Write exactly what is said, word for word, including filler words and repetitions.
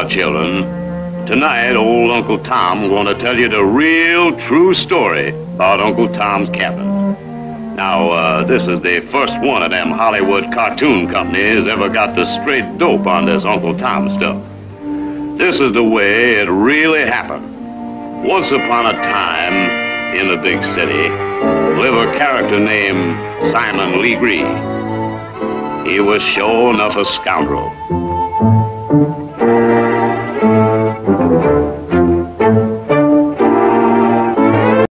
Now, children, tonight old Uncle Tom going to tell you the real true story about Uncle Tom's Cabin. Now, uh, this is the first one of them Hollywood cartoon companies ever got the straight dope on this Uncle Tom stuff. This is the way it really happened. Once upon a time, in the big city, lived a character named Simon Legree. He was sure enough a scoundrel.